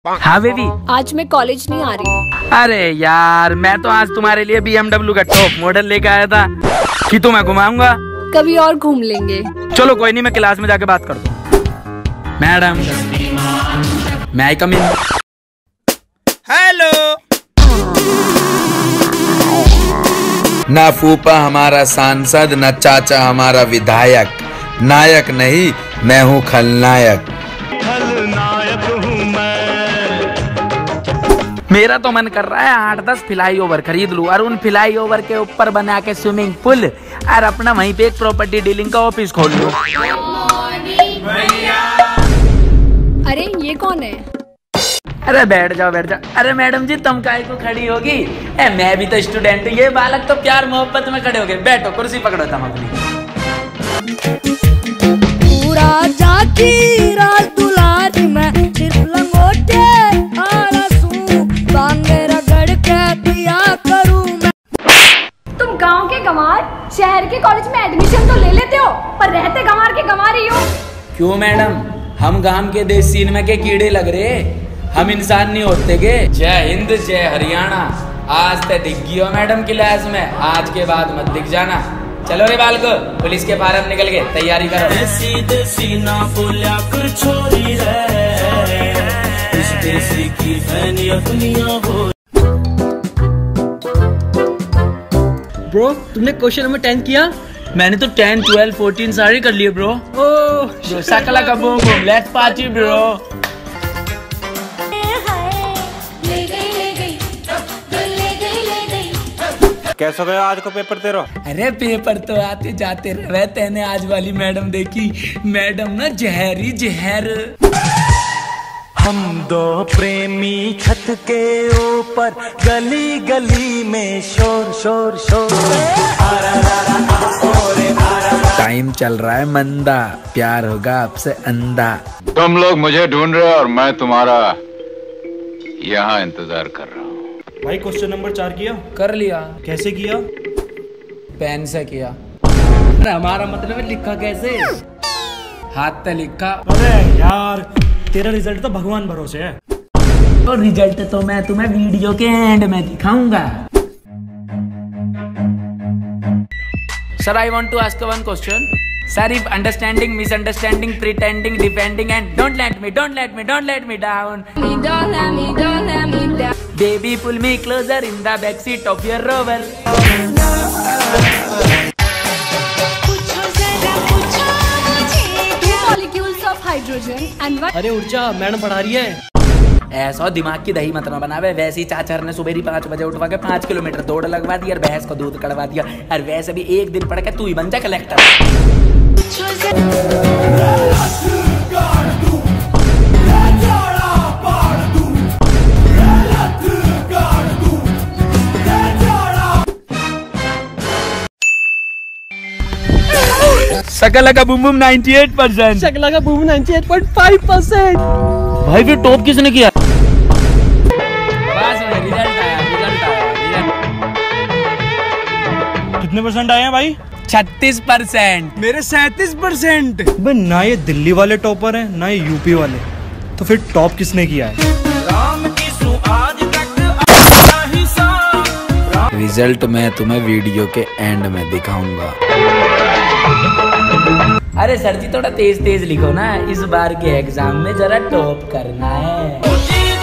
हाँ बेबी, आज मैं कॉलेज नहीं आ रही। अरे यार मैं तो आज तुम्हारे लिए BMW का टॉप मॉडल लेके आया था कि तुम्हें घुमाऊंगा। कभी और घूम लेंगे। चलो कोई नहीं, मैं क्लास में जाके बात करता हूँ। मैडम, मैं आई कम इन? हेलो। ना फूफा हमारा सांसद, न चाचा हमारा विधायक। नायक नहीं, मैं हूँ खलनायक। खलनायक हूँ मैं। मेरा तो मन कर रहा है 8-10 फ्लाई ओवर खरीद लूं और उन फ्लाई ओवर के ऊपर बना के स्विमिंग पूल और अपना वहीं पे एक प्रॉपर्टी डीलिंग का ऑफिस खोल लूं। अरे ये कौन है? अरे बैठ जाओ बैठ जाओ। अरे मैडम जी तुम काहे को खड़ी होगी? मैं भी तो स्टूडेंट हूँ। ये बालक तो प्यार मोहब्बत में खड़े हो गए। बैठो, कुर्सी पकड़ो तुम अपनी। पूरा जाती रात दुलारी में सिर्फ लंगोटे आलसू बांगे रगड़ के पिया करूं मैं। तुम गांव के गंवार शहर के कॉलेज में एडमिशन तो ले लेते हो, पर रहते गंवार के गंवार ही हो। क्यों मैडम, हम गांव के देश सीन में के कीड़े लग रहे, हम इंसान नहीं होते के? जय हिंद जय हरियाणा। आज तक दिख गई हो मैडम क्लास में, आज के बाद मत दिख जाना। चलो रे बाल को, पुलिस के फार्म निकल गए, तैयारी करो। देसी देसी ना बोलिया कर छोरी है, इस देसी की फैनी अपनिया हो। ब्रो तुमने क्वेश्चन नंबर 10 किया? मैंने तो 10, 12, 14 सारे कर लिए ब्रो। ओह सकला का boom boom, let's party bro. कैसा गया आज को पेपर तेरा? अरे पेपर तो आते जाते रहे। तेने आज वाली मैडम देखी? मैडम ना जहरी जहर। हम दो प्रेमी छत के ऊपर, गली गली में शोर शोर शोर। टाइम चल रहा है मंदा, प्यार होगा आपसे अंधा। तुम लोग मुझे ढूंढ रहे हो और मैं तुम्हारा यहाँ इंतजार कर रहा हूँ। भाई क्वेश्चन नंबर 4 किया? कर लिया। कैसे किया? पेन से किया। अरे हमारा मतलब है लिखा कैसे? हाथ पे लिखा। अरे यार तेरा रिजल्ट तो भगवान भरोसे है। तो रिजल्ट तो मैं तुम्हें वीडियो के एंड में दिखाऊंगा। Sir I want to ask one question. Sir if understanding, misunderstanding, pretending, defending and don't let me down. Baby pull me closer in the backseat of your Rover. Two molecules of hydrogen and one. अरे उठ जा, madam पढ़ा रही है। ऐसा दिमाग की दही मत ना बनावे। वैसे ही चाचर ने सुबह 5 बजे उठवा के 5 किलोमीटर दौड़ लगवा दी और भैंस को दूध कड़वा दिया। और वैसे भी एक दिन पढ़ के तू ही बन जा कलेक्टर। शकला का बूम बूम 98%। शकला का बूम 98.5%। भाई फिर टॉप किसने किया? रिजल्ट आया। कितने परसेंट आए हैं भाई? 36%। मेरे 37%। ना ये दिल्ली वाले टॉपर हैं, ना ये यूपी वाले। तो फिर टॉप किसने किया है? रिजल्ट मैं तुम्हें वीडियो के एंड में दिखाऊंगा। अरे सर जी थोड़ा तेज तेज लिखो ना, इस बार के एग्जाम में जरा टॉप करना है।